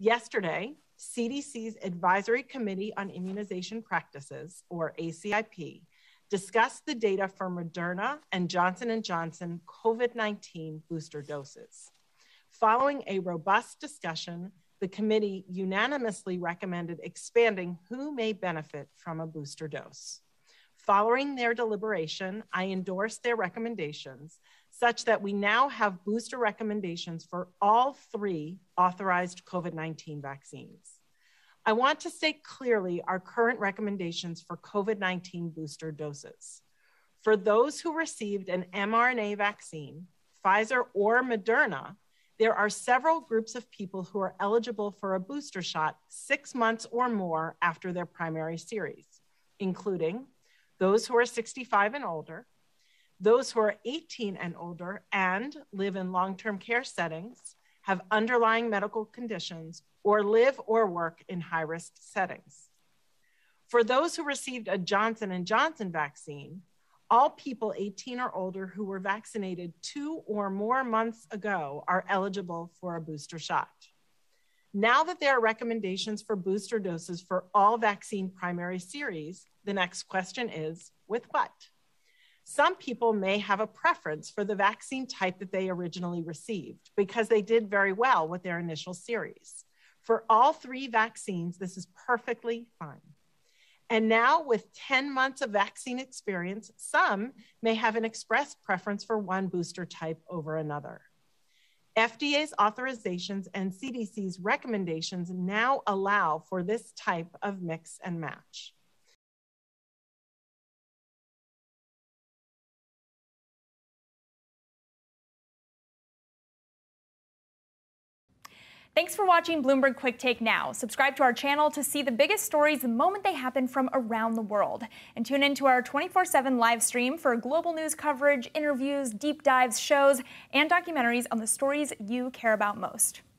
Yesterday, CDC's Advisory Committee on Immunization Practices, or ACIP, discussed the data for Moderna and Johnson & Johnson COVID-19 booster doses. Following a robust discussion, the committee unanimously recommended expanding who may benefit from a booster dose. Following their deliberation, I endorsed their recommendations such that we now have booster recommendations for all 3 authorized COVID-19 vaccines. I want to state clearly our current recommendations for COVID-19 booster doses. For those who received an mRNA vaccine, Pfizer or Moderna, there are several groups of people who are eligible for a booster shot 6 months or more after their primary series, including those who are 65 and older, those who are 18 and older and live in long-term care settings, have underlying medical conditions, or live or work in high-risk settings. For those who received a Johnson & Johnson vaccine, all people 18 or older who were vaccinated 2 or more months ago are eligible for a booster shot. Now that there are recommendations for booster doses for all vaccine primary series, the next question is, with what? Some people may have a preference for the vaccine type that they originally received because they did very well with their initial series. For all 3 vaccines, this is perfectly fine. And now with 10 months of vaccine experience, some may have an express preference for one booster type over another. FDA's authorizations and CDC's recommendations now allow for this type of mix and match. Thanks for watching Bloomberg Quicktake Now. Subscribe to our channel to see the biggest stories the moment they happen from around the world. And tune into our 24/7 live stream for global news coverage, interviews, deep dives, shows, and documentaries on the stories you care about most.